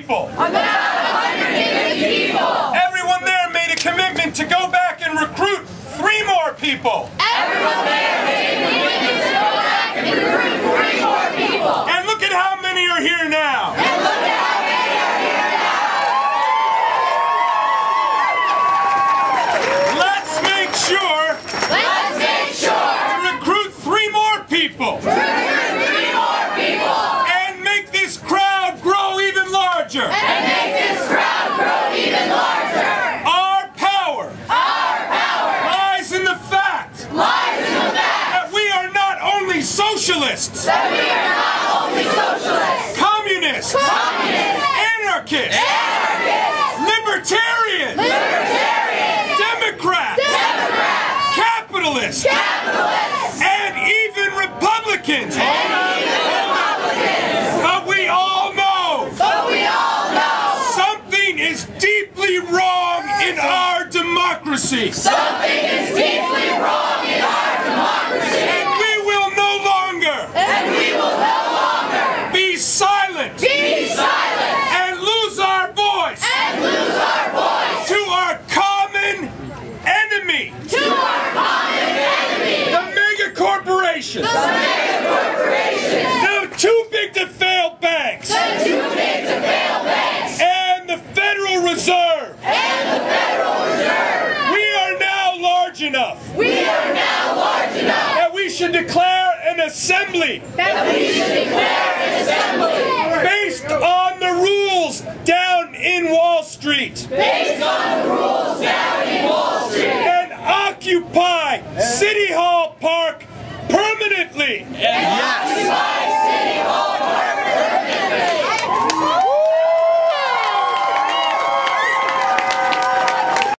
people. About 150 people. Everyone there made a commitment to go back and recruit 3 more people. Everyone there made a commitment to go back and recruit 3 more people. And look at how many are here now. And look at how many are here now. Let's make sure to recruit 3 more people. And make this crowd grow even larger. Our power lies in the fact that we are not only socialists, communists, anarchists, libertarians, Democrats, capitalists, and even Republicans. But we all know something is deeply wrong in our democracy. And we will no longer be silent and lose our voice to our common enemy, the mega corporations, the too big to fail banks, and the Federal Reserve. We are now large enough that we should declare an assembly based on the rules down in Wall Street. And occupy City Hall Park permanently.